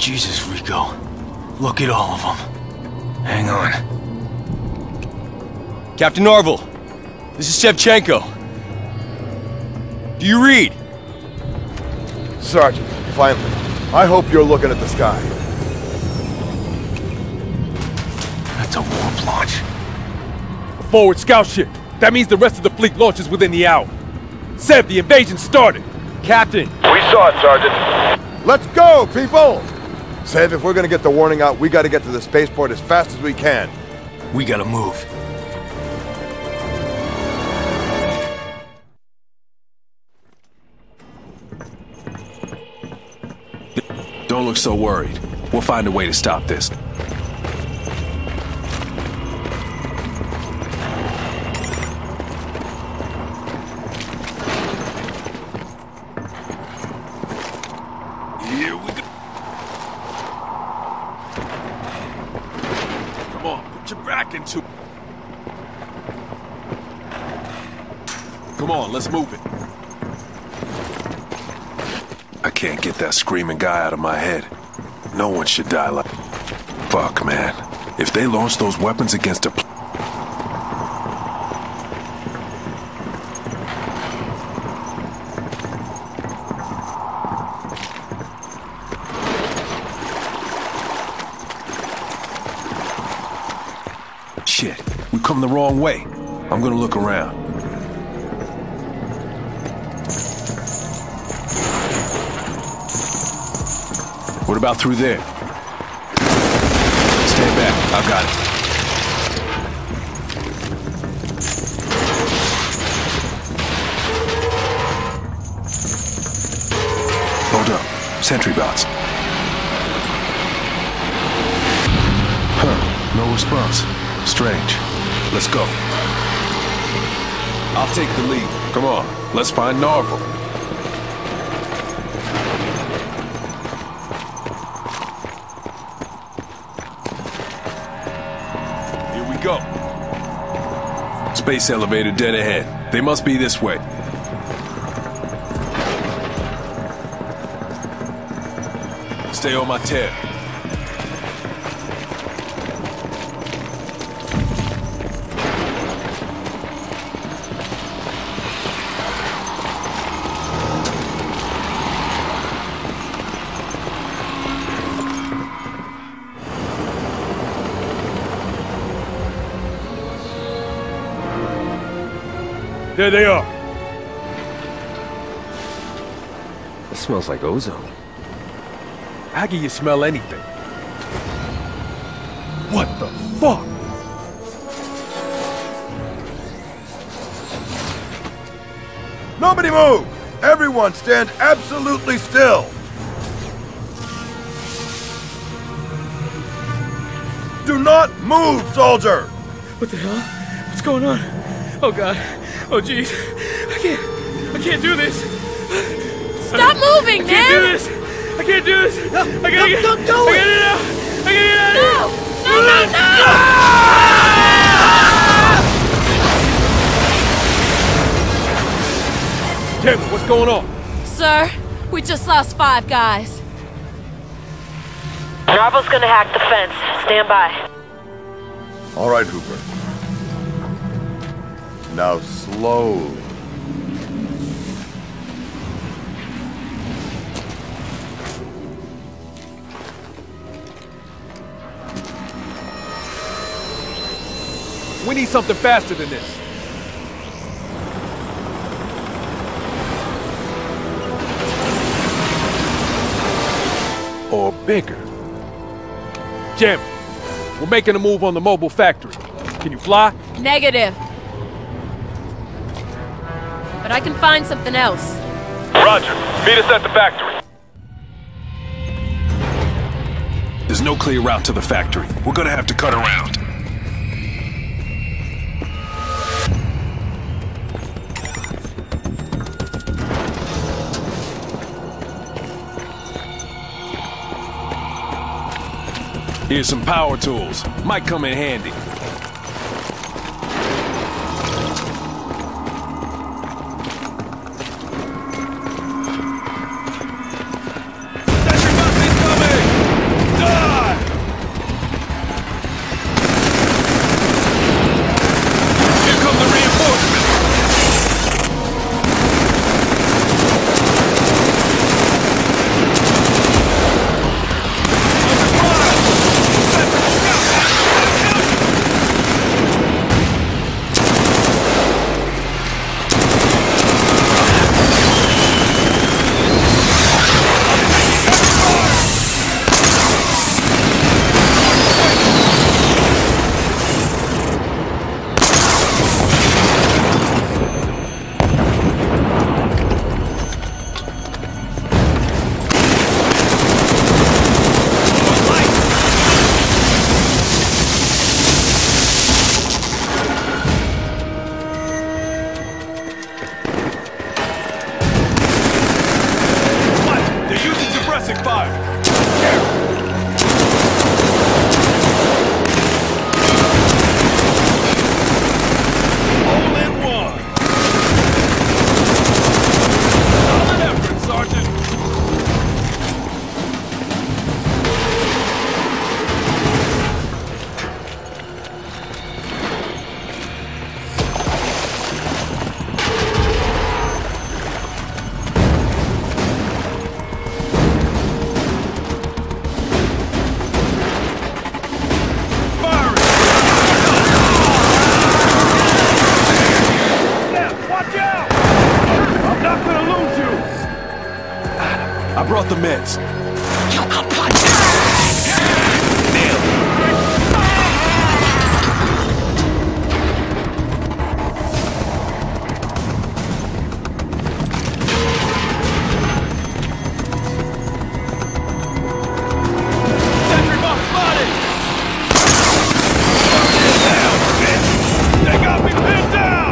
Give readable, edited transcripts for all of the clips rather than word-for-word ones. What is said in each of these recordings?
Jesus, Rico. Look at all of them. Hang on. Captain Norval, this is Shevchenko. Do you read? Sergeant, finally. I hope you're looking at the sky. That's a warp launch. A forward scout ship. That means the rest of the fleet launches within the hour. Sev, the invasion started. Captain. We saw it, Sergeant. Let's go, people! Sev, if we're gonna get the warning out, we gotta get to the spaceport as fast as we can. We gotta move. Don't look so worried. We'll find a way to stop this. Here we go. Come on, put your back into it. Come on, let's move it. I can't get that screaming guy out of my head. No one should die like... Fuck, man. If they launch those weapons against a... Shit, we come the wrong way. I'm gonna look around. What about through there? Stand back. I've got it. Hold up. Sentry bots. Huh. No response. Strange. Let's go. I'll take the lead. Come on. Let's find Norval. Go. Space elevator dead ahead. They must be this way. Stay on my tail. There they are. It smells like ozone. How can you smell anything? What the fuck? Nobody move! Everyone stand absolutely still! Do not move, soldier! What the hell? What's going on? Oh god. Oh jeez. I can't do this. Stop moving, man! I can't do this. I can't do this. No, I gotta get don't do it! I gotta get out. I gotta get out of here. No! Tim, what's going on? Sir, we just lost 5 guys. Norval's gonna hack the fence. Stand by. All right, Hooper. Now slowly. We need something faster than this. Or bigger. Jim, we're making a move on the mobile factory. Can you fly? Negative. But I can find something else. Roger. Meet us at the factory. There's no clear route to the factory. We're gonna have to cut around. Here's some power tools. Might come in handy. Sentry bots incoming! I brought the meds. You kaput! Nailed it. Sentry box spotted! They got me pinned down!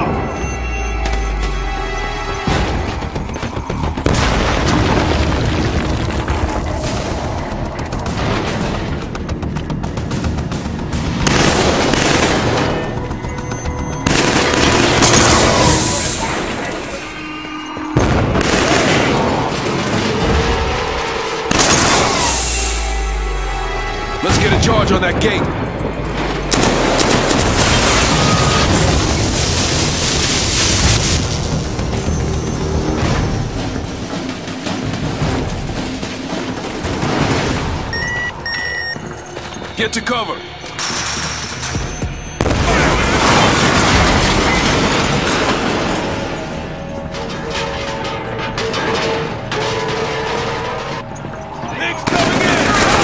Let's get a charge on that gate. Get to cover. Nick's coming in.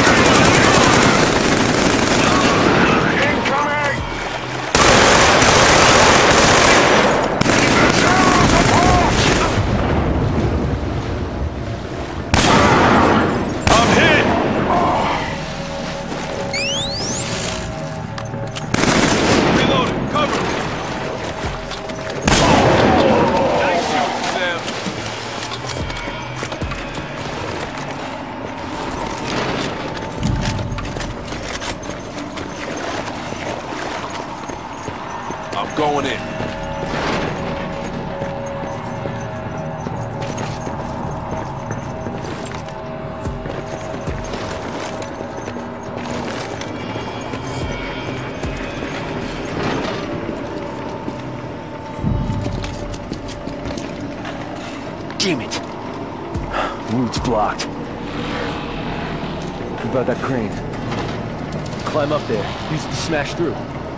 I'm hit. Reloading. Cover. Nice shooting, Sam. I'm going in. Damn it. Route's blocked. What about that crane? Climb up there. Use it to smash through.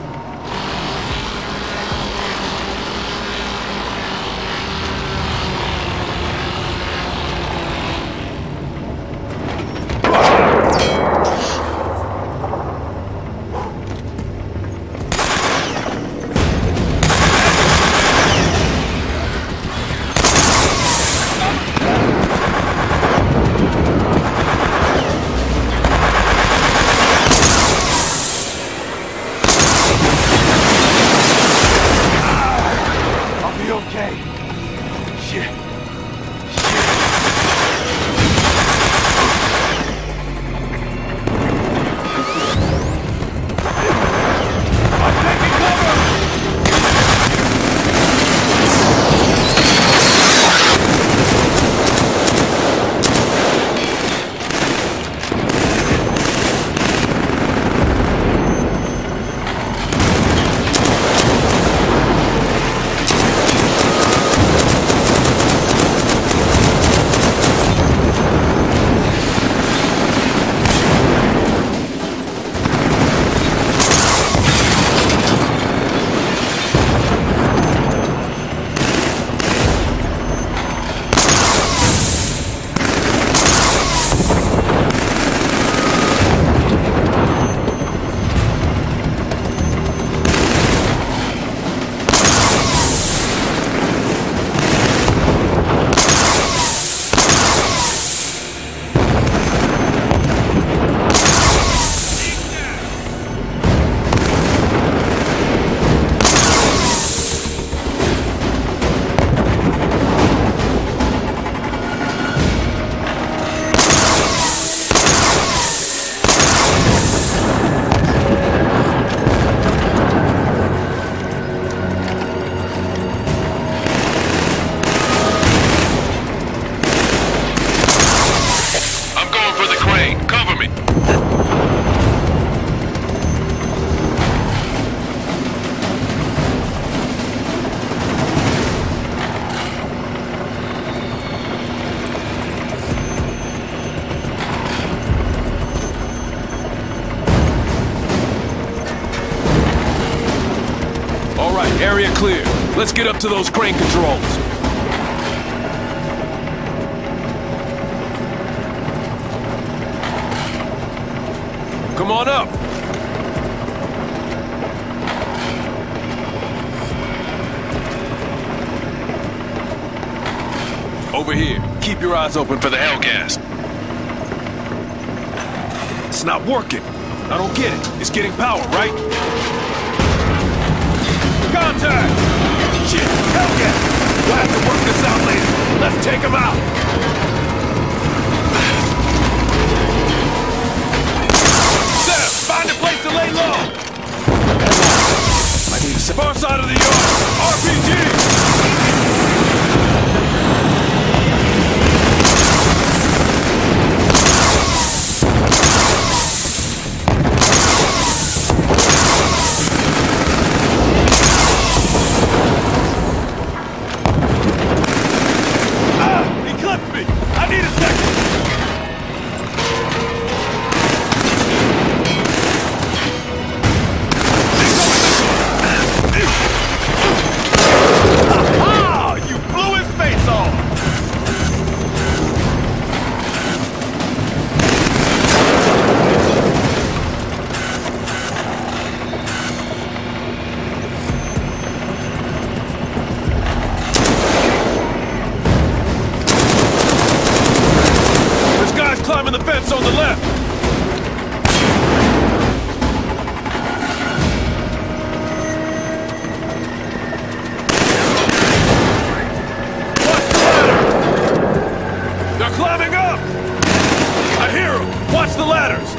Area clear. Let's get up to those crane controls. Come on up. Over here. Keep your eyes open for the hell gas. It's not working. I don't get it. It's getting power, right? Contact! Shit, hell gas! We'll have to work this out later. Let's take him out. Sam, find a place to lay low. I need a far side of the yard. RPG! Climbing the fence on the left! Watch the ladder! They're climbing up! I hear them! Watch the ladders!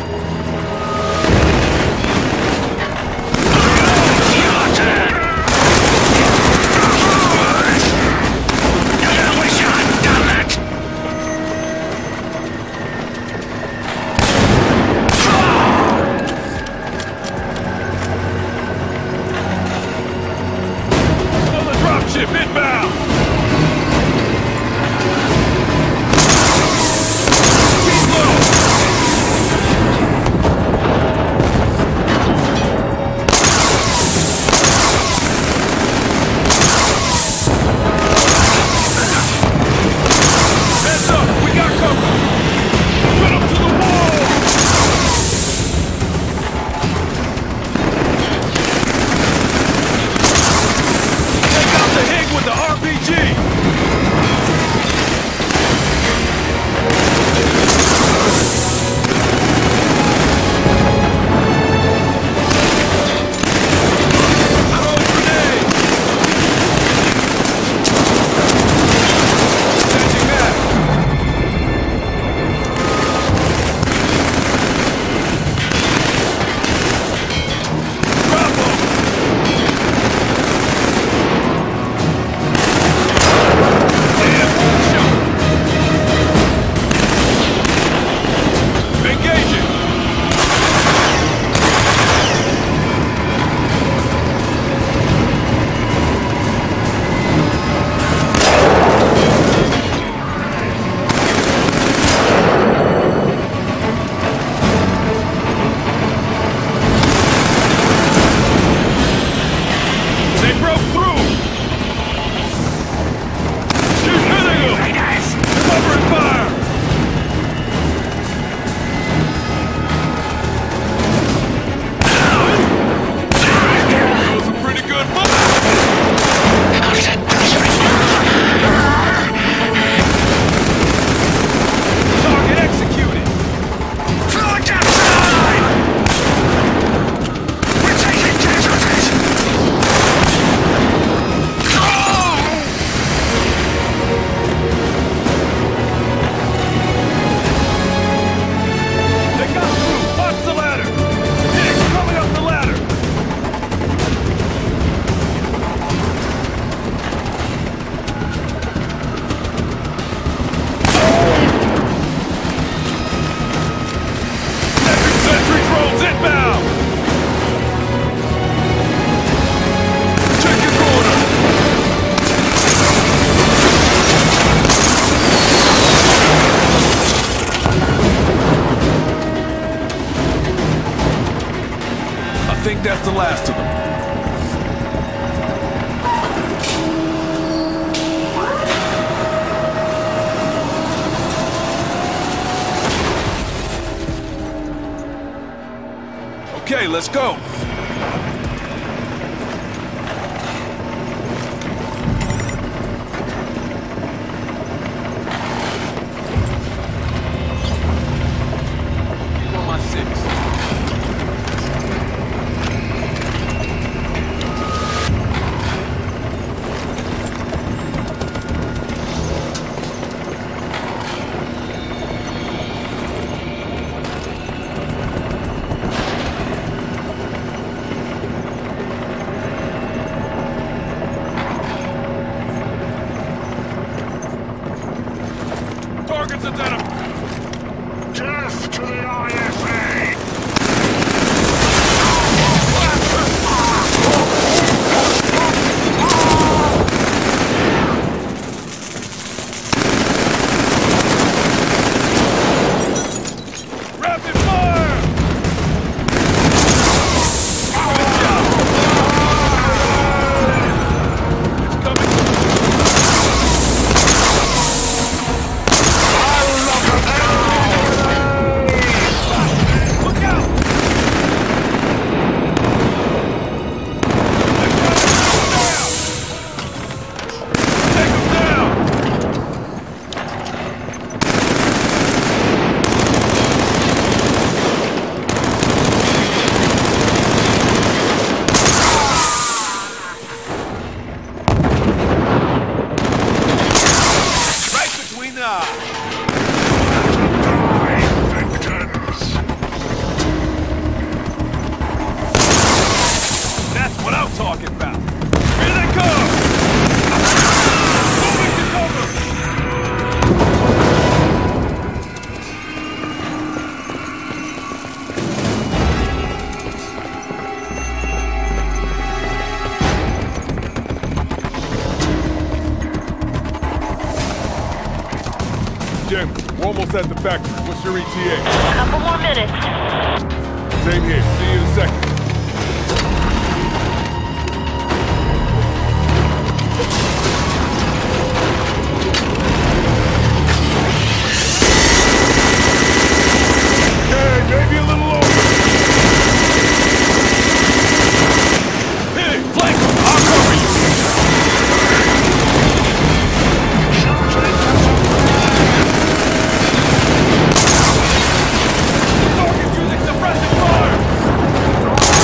That's the last of them. Okay, let's go. Keep on my 6. Targets identified. Death to the IFA! Rapid fire! It's coming. Look out! Take him down! Right between the eyes. That's what I'm talking about. Here they come! Moving to cover! Jim, we're almost at the factory. What's your ETA? Couple more minutes. Same here. See you in a second. Okay, maybe a little over. Hit it! Flank him! I'll cover you! Target's using suppressive fire!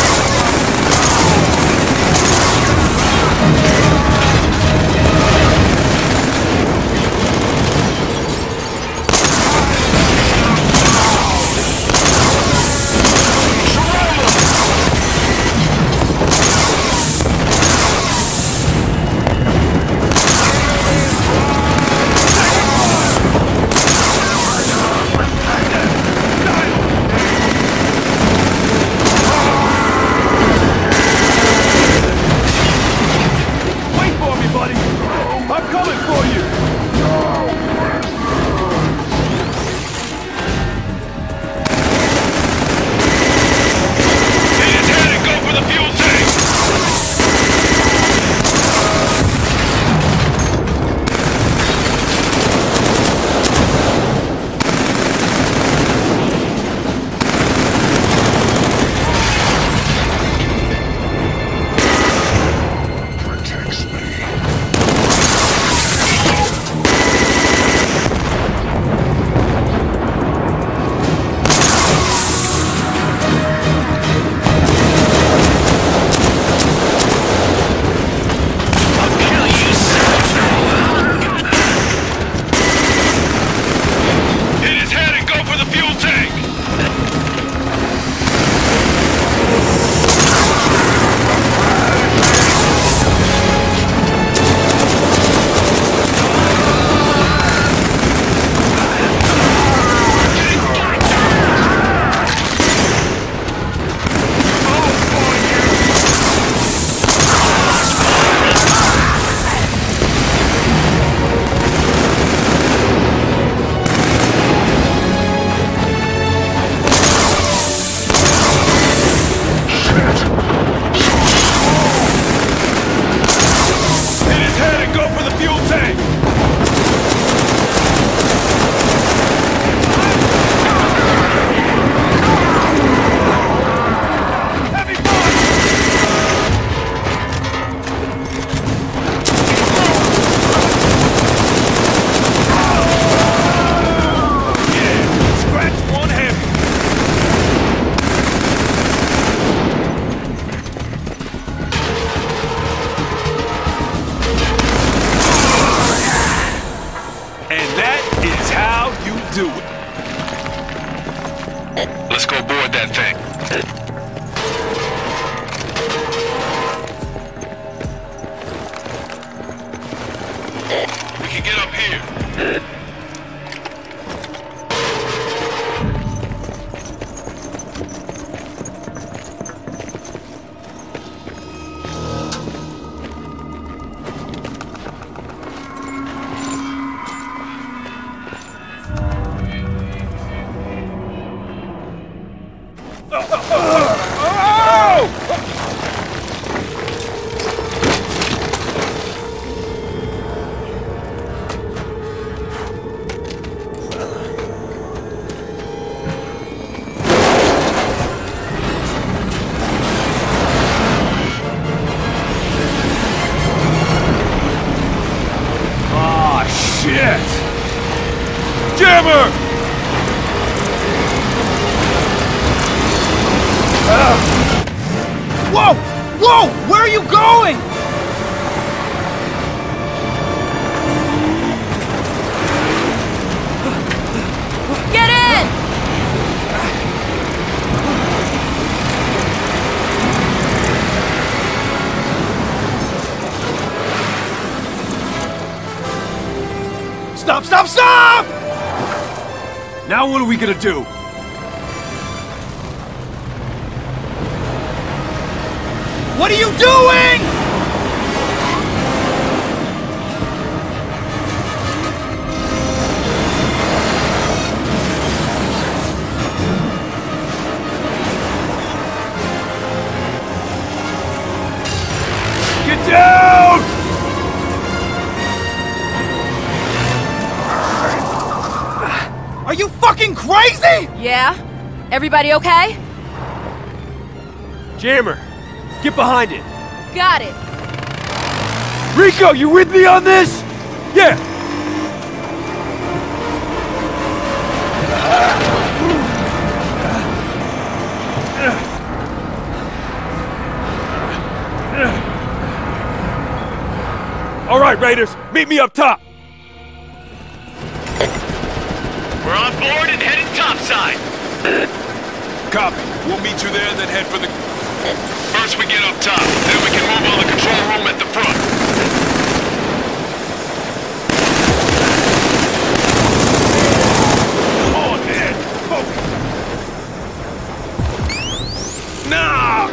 do. Let's go board that thing. We can get up here. Jammer! Whoa! Whoa! Where are you going? Get in! Stop! Stop! Stop! Now what are we gonna do? What are you doing? Get down! Are you fucking crazy? Yeah? Everybody okay? Jammer, get behind it. Got it. Rico, you with me on this? Yeah. All right, Raiders, meet me up top. We're on board and heading topside. Copy. We'll meet you there, then head for the... First we get up top, then we can move on the control room at the front. Come on, man. Focus. Nah!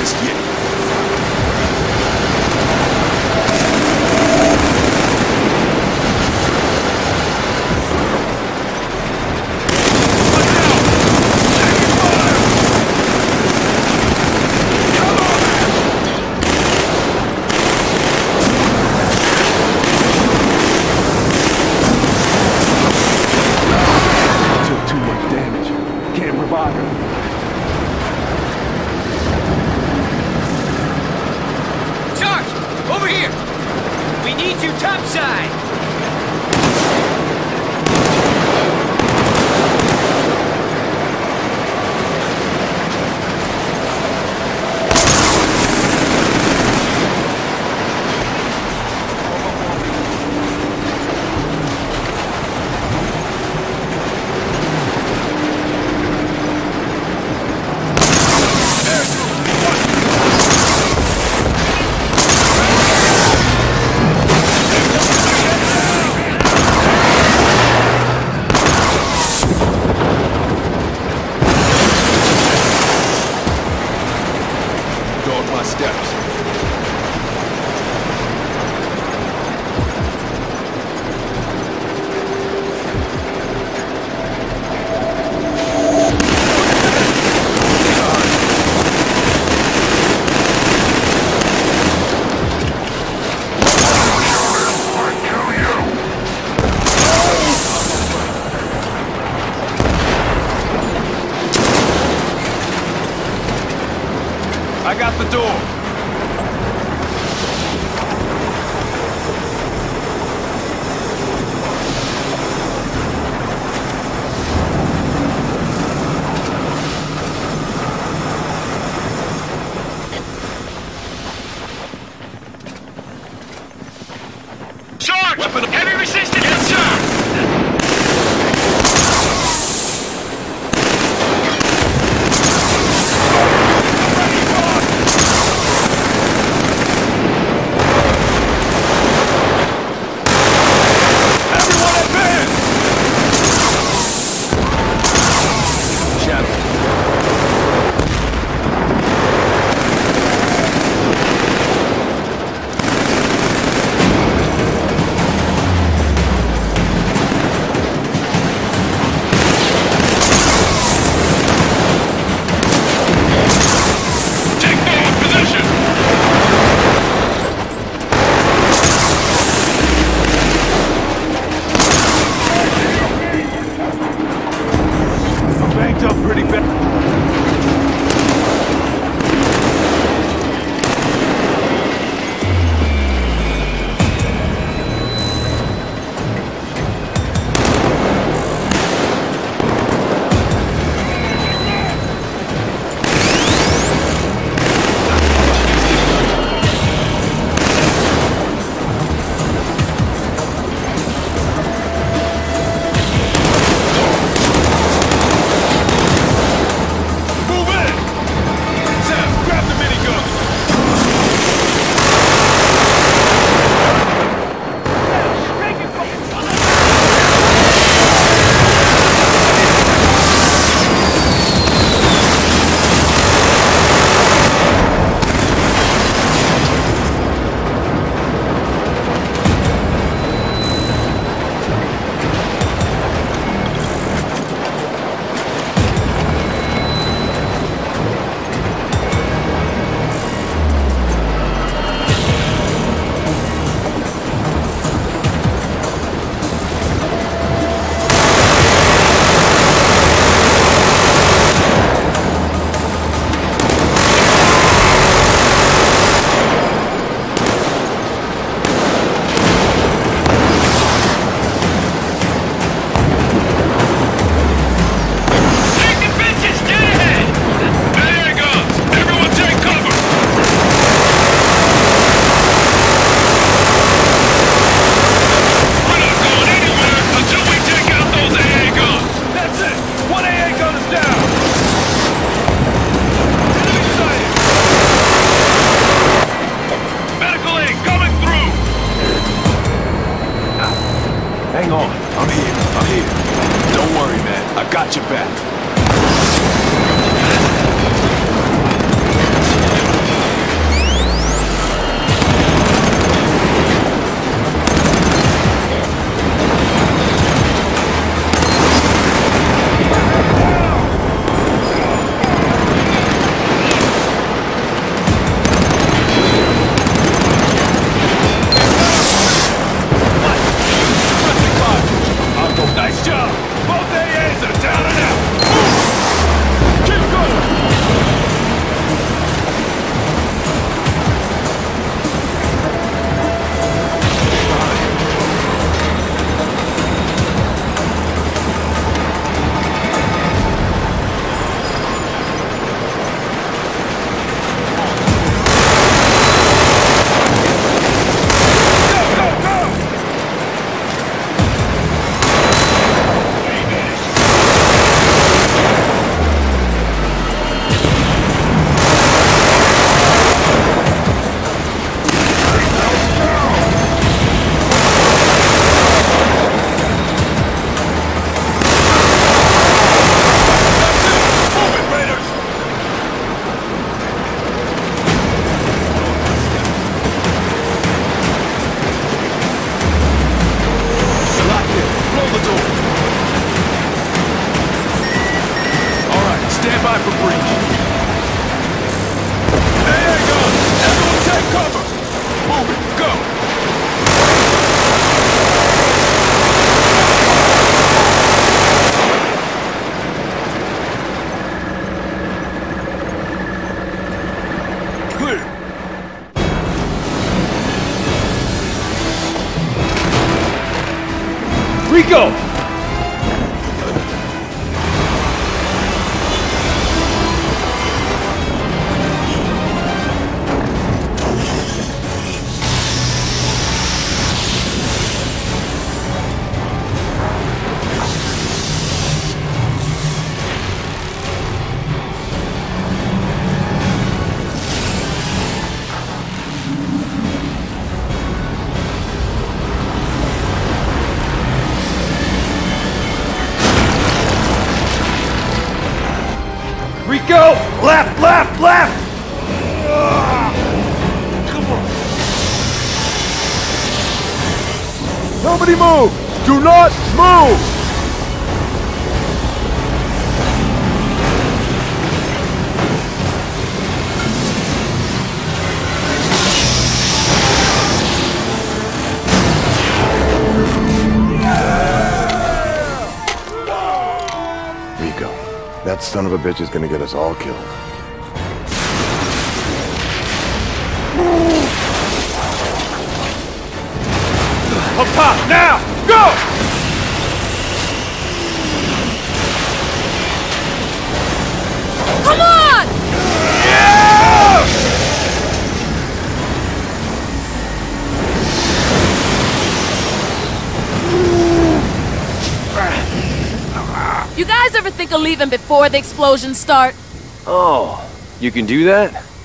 just yet. I got the door. Charge! Heavy resistance! Yes, sir! Hang on. I'm here. Don't worry, man. I got your back. time for breach. There you go! Everyone take cover! Move it, go! Clear. Rico! Rico! Left, left, left! Come on. Nobody move! Do not move! Rico, that son of a bitch is gonna get us all killed. Up top, now! Go! Come on! You guys ever think of leaving before the explosions start? Oh, you can do that?